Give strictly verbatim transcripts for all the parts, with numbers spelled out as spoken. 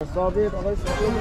ثابت آقای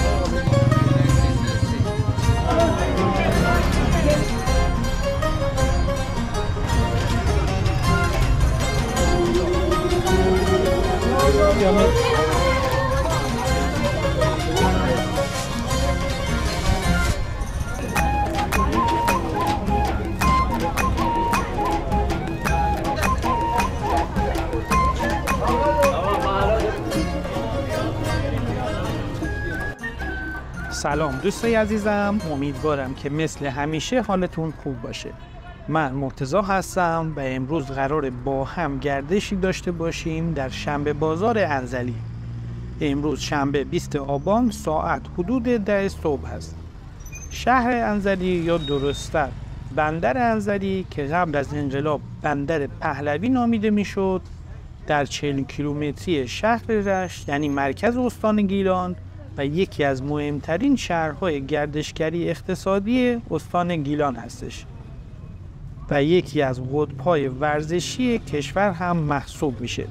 سلام دوستای عزیزم، امیدوارم که مثل همیشه حالتون خوب باشه. من مرتضی هستم و امروز قراره با هم گردشی داشته باشیم در شنبه بازار انزلی. امروز شنبه بیست آبان ساعت حدود ده صبح هست. شهر انزلی یا درست‌تر بندر انزلی که قبل از انقلاب بندر پهلوی نامیده میشد، در چهل کیلومتری شهر رشت یعنی مرکز استان گیلان و یکی از مهمترین شهرهای گردشگری اقتصادی استان گیلان هستش و یکی از قطب‌های ورزشی کشور هم محسوب میشه.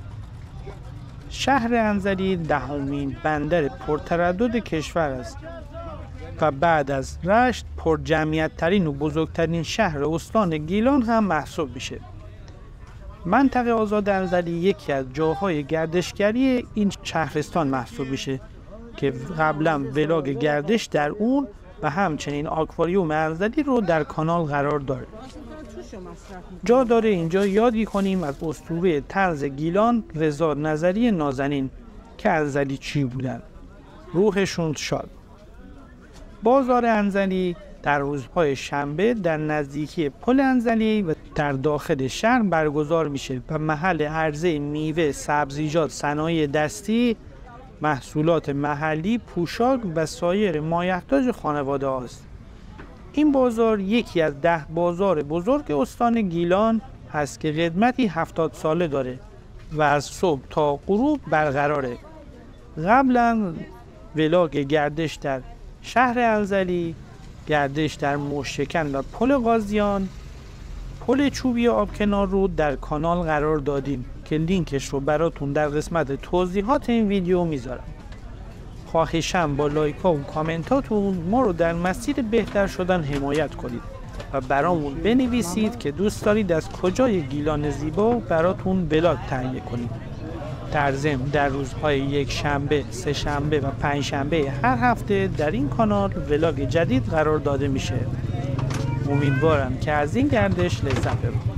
شهر انزلی دهمین بندر پرتردد کشور است و بعد از رشت پرجمعیت ترین و بزرگترین شهر استان گیلان هم محسوب میشه. منطقه آزاد انزلی یکی از جاهای گردشگری این شهرستان محسوب میشه که قبلا ولاگ گردش در اون و همچنین آکواریوم انزلی رو در کانال قرار داره. جا داره اینجا یادی کنیم از اسطوره طنز گیلان رضا نظری نازنین که انزلی چی بودن، روحشون شاد. بازار انزلی در روزهای شنبه در نزدیکی پل انزلی و در داخل شهر برگزار میشه و محل عرضه میوه، سبزیجات، صنایع دستی، محصولات محلی، پوشاک و سایر مایحتاج خانواده است. این بازار یکی از ده بازار بزرگ استان گیلان هست که قدمتی هفتاد ساله داره و از صبح تا غروب برقراره. قبلا ولاگ گردش در شهر انزلی، گردش در موشکن و پل قاضیان، پل چوبی آبکنار رو در کانال قرار دادیم که لینکش رو براتون در قسمت توضیحات این ویدیو میذارم. خواهشم با لایک ها و کامنتاتون ما رو در مسیر بهتر شدن حمایت کنید و برامون بنویسید که دوست دارید از کجای گیلان زیبا براتون ولاگ تهیه کنید. در ضمن در روزهای یک شنبه، سه شنبه و پنج شنبه هر هفته در این کانال ولاگ جدید قرار داده میشه. امیدوارم که از این گردش لذت ببرید.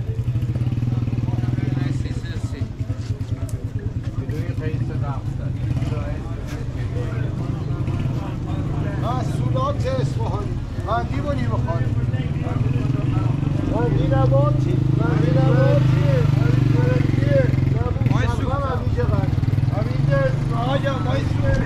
محصولات اصفهانی مندی بونی بخوانیم مندی نباتی مندی نباتی مایسو همینجا قرد همینجا آجا مایسو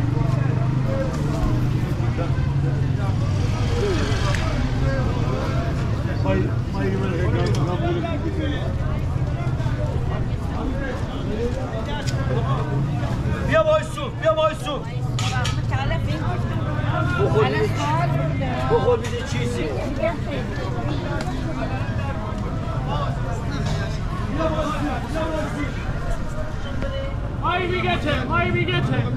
بیا مایسو بیا مایسو بخور بیده بخور بیده چیزی Hayır bir geçelim, hayır bir geçelim.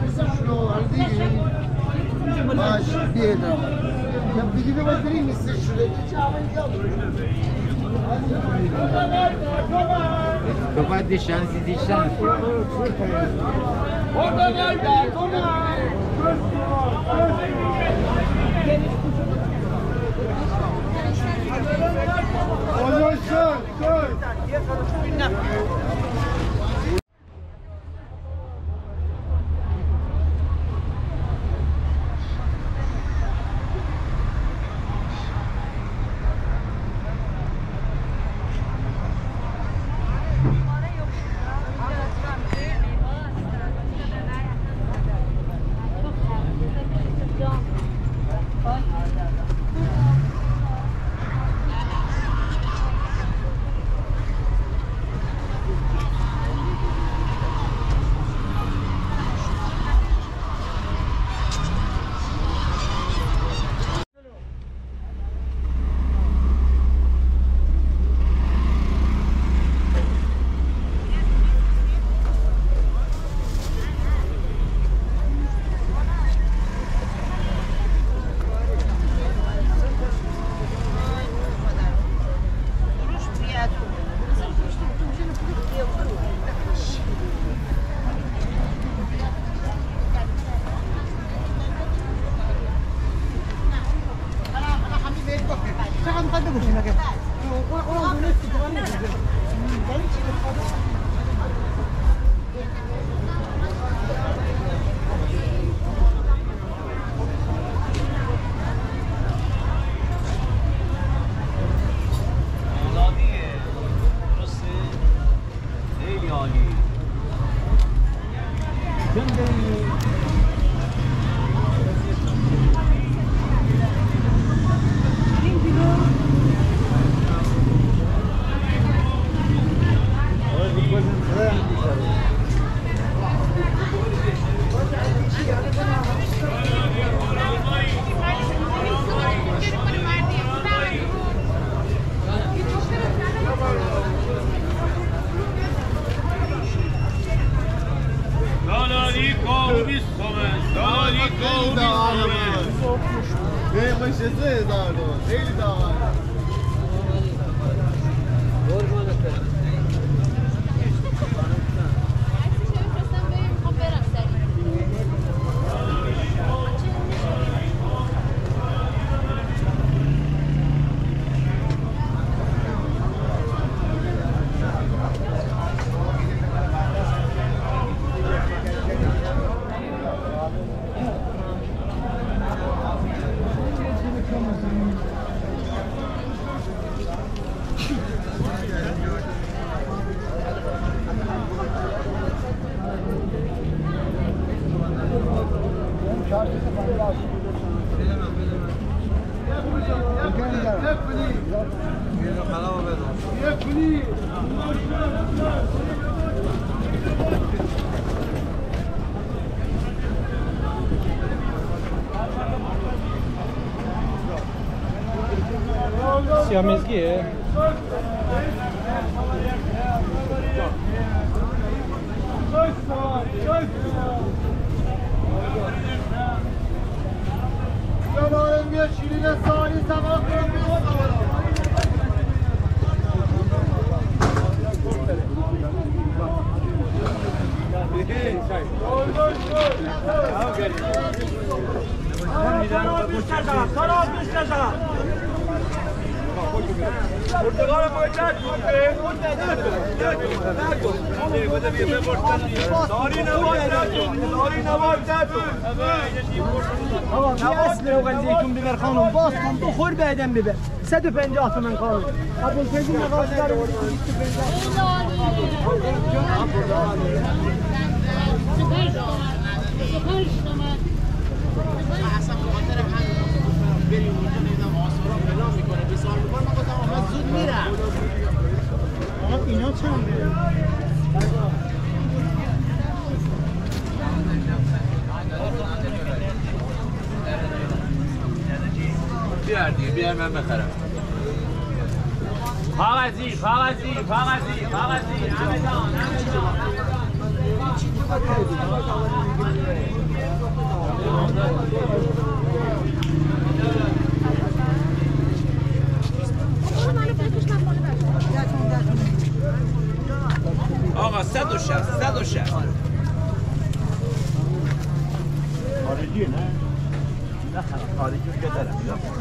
باش بیدم یا دیگه رو باید بریم نیسته شده تو باید دیشن سی دیشن Orada nerede? Orada. Olursun, dur. خیلی داغره به خوش سه هزار تومن خیلی داغره سیامزگیه؟ Zamanım bir şirine sani sabah Portugal koyacak. Dari نبات داری نبات آقا بیا اصل روغنزیتون ببر خانم باز کن بخور بعدم ببر صد و پنجاه تومن خانم ابو الفضل مغازه داره اصلا خاطر هم بریم اونجا دیدم آسورا فلان میکنه به سال میکنه من گفتم آقا زود میرم آقا اینا چنده؟ بیار دیگه بیار من بخرم کاغذی کاغذی کاغذی کاغذی همه جان همه جان آقا صد و شصت صد و شصت خارجی نه؟ نه خارجی رو بذارم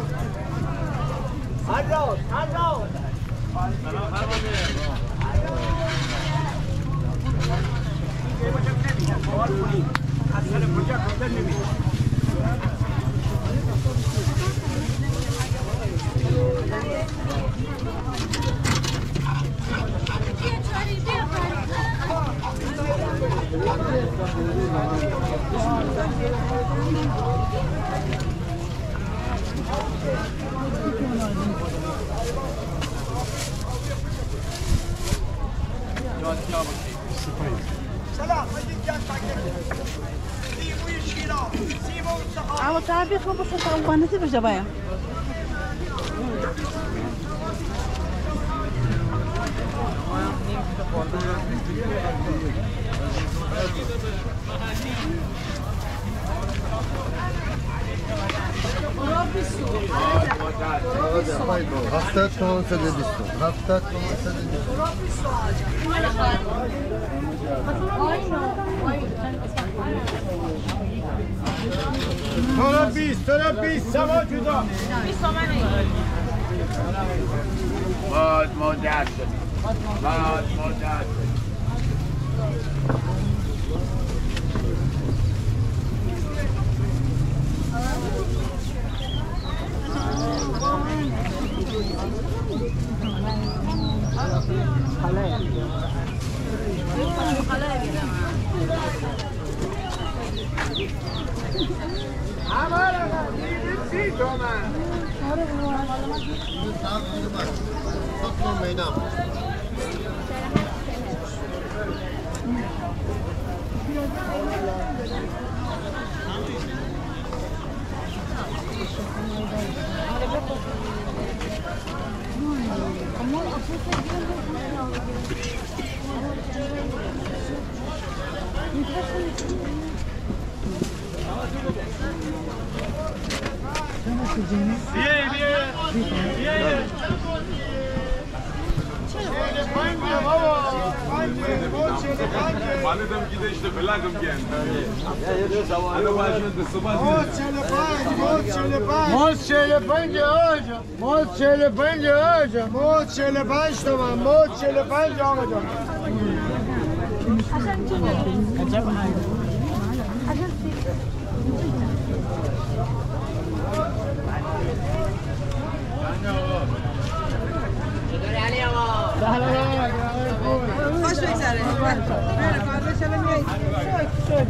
حراس حراس سلام فرمانده اصلا کجا کجا نمیشه اما تعرفي خمسة سنوات وانا تبغى جبايا هفتاد تومن صد و بیست تومن هفتاد تومن صد و بیست تو بیست تو بیست سوا جدا باز مادر شد باز مادر شد بیه بیه بیه والدم كده يشتغل لكم كان انا واجد الصباح موز چهل پنج آجا موز چهل پنج آجا موز چهل پنج تومن موز چهل پنج آقا جان خوش بگذره بله فردا شب میایید شوک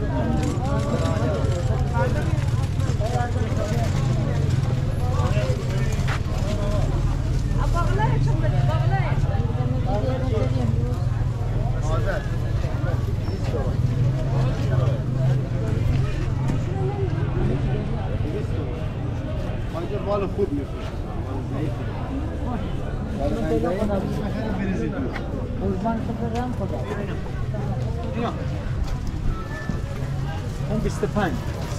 مال خوب میفروشه اون بیست و پنج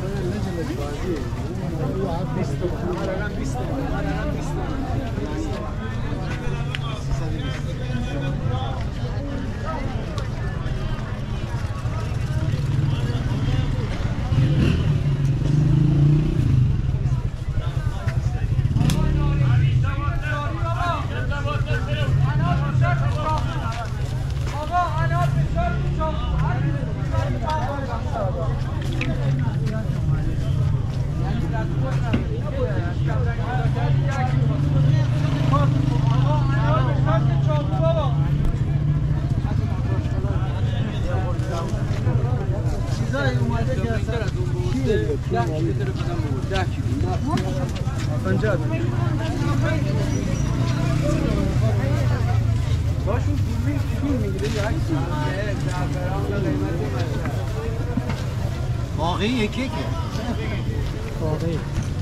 باقی یکی که باقی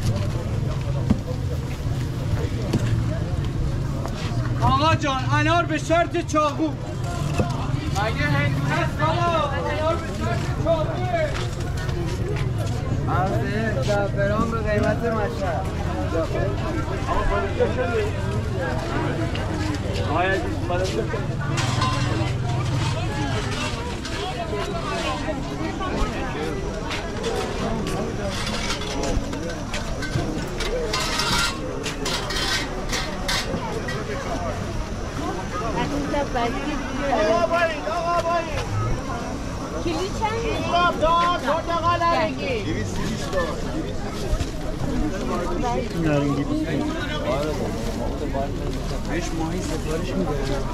آقا جان انار به شرط چاقو مگه هندونه است بابا انار به شرط چاقوه عرضه زعفران به قیمت مشهد آقا باید آقا باید کلی چند؟ راب دار پرتقال هرگی دویست بیست تا بهش ماهی سفارش میده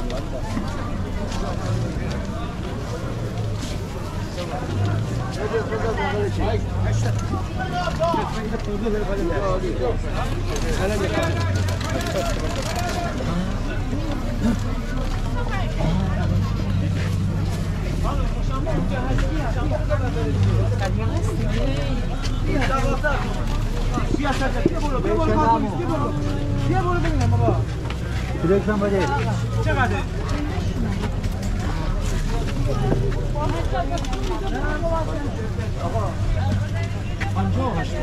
کلکشن بده چقدر؟ پنجاه و هشت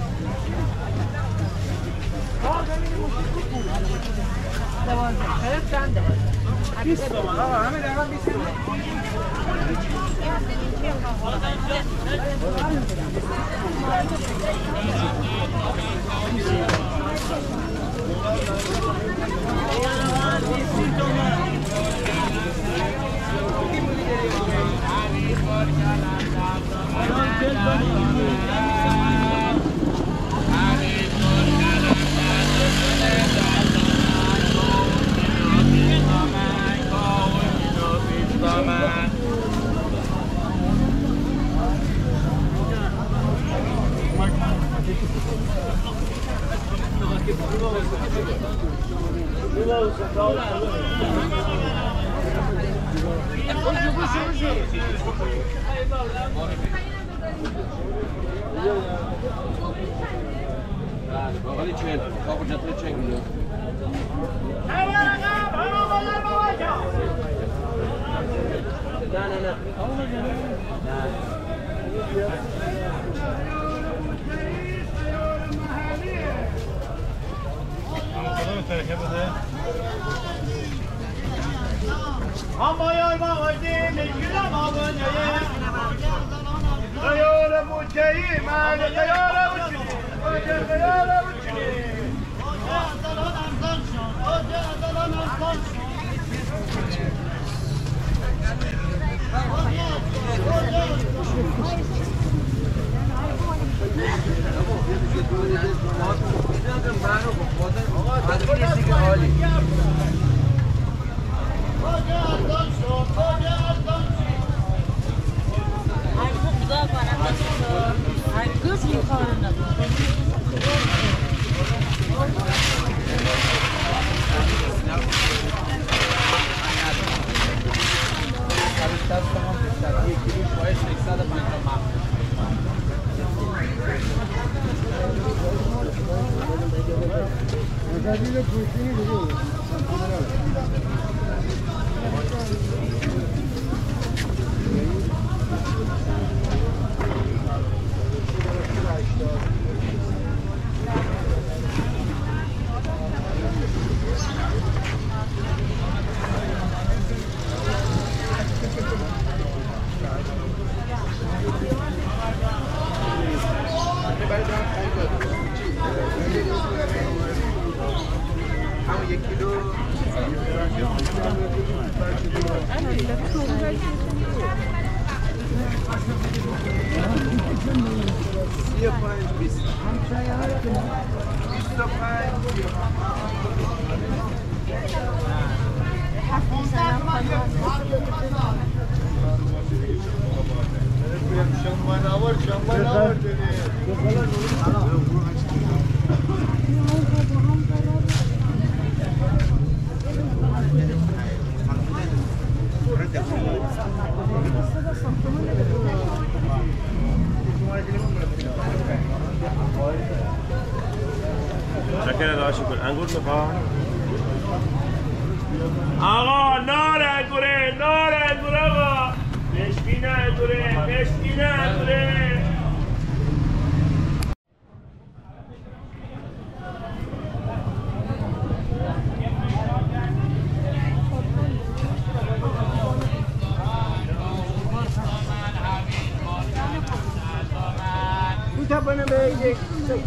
بیست تومن آقا همه دقیقا بیست تومن نه نه نه شکر الله شکر انگور میخواه آقا نار انگوره نار انگوره آقا مشکین انگوره مشکین انگوره میتوانم به یک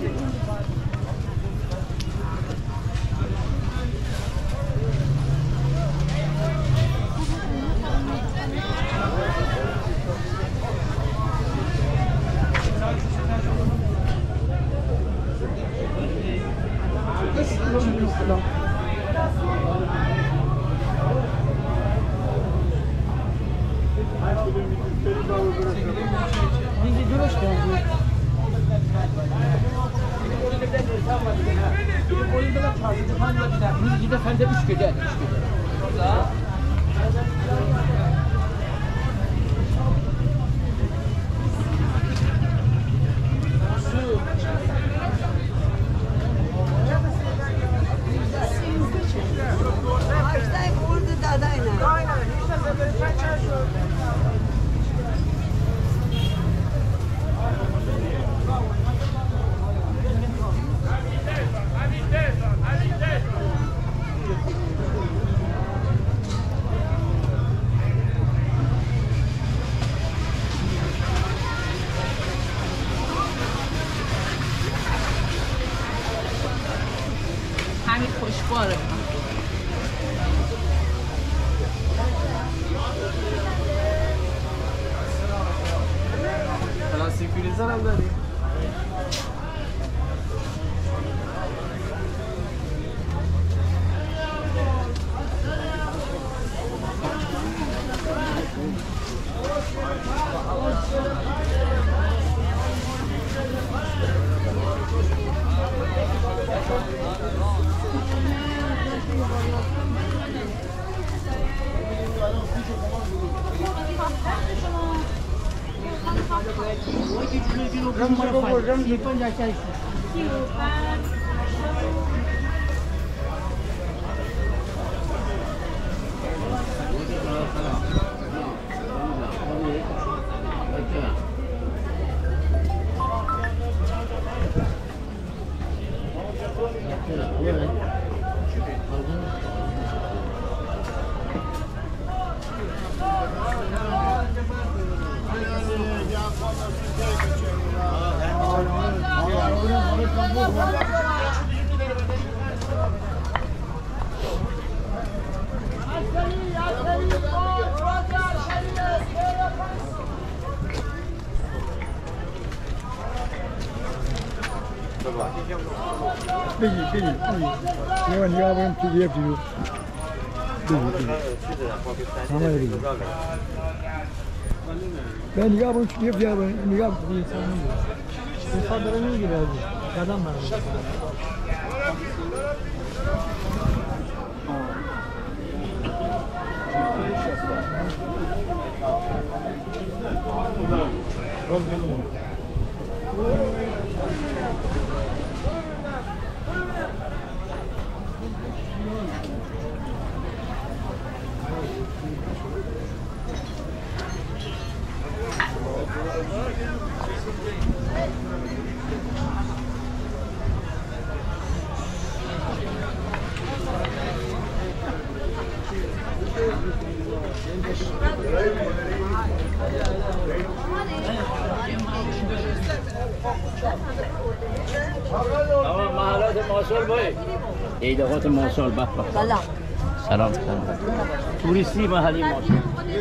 همین خوشباره پلاستیک فریزر هم داریم بگی بگی بگی نگاه نگاه بریم تو دیگه دیگه بگی بگی همه بگی به نگاه بریم تو دیگه دیگه نگاه بریم انسان میگه انسان داره میگیره از قدم برم آقا محلات ماسال باید ایدهات ماسال بخ بخ سلام سلام سلام توریستی محلی ماسال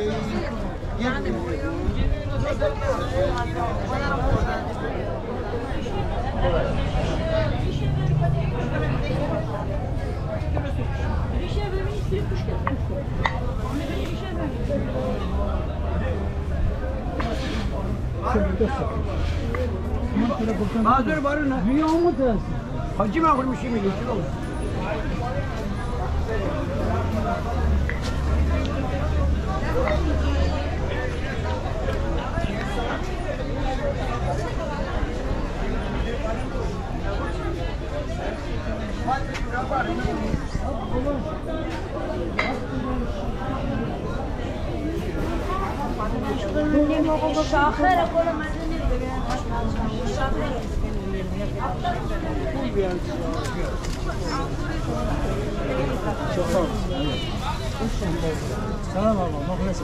Hazır barın ne? Niye olmadın? Hacı mı kurmuş yemin ediyor? شاخر کل من سلام آقا مخلص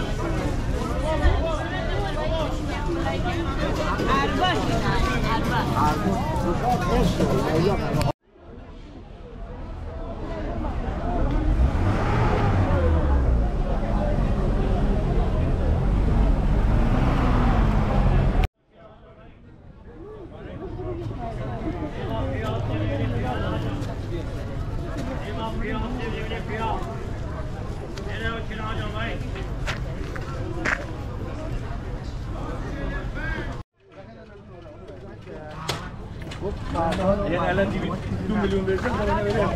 یه الان دو میلیون برسن خودم برم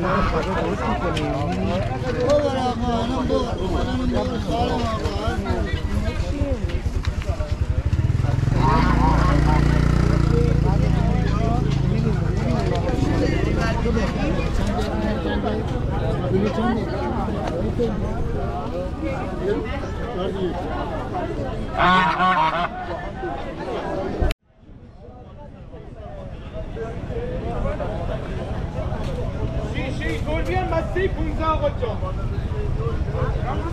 شیشی گل بیان مستی پونزه آقا جان